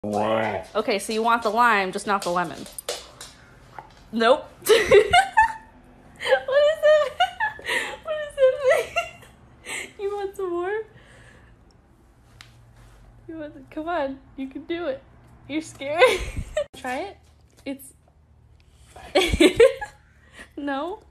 Okay, so you want the lime, just not the lemon. Nope. What is it? What is it? You want some more? Come on, you can do it. You're scared. Try it. It's... No?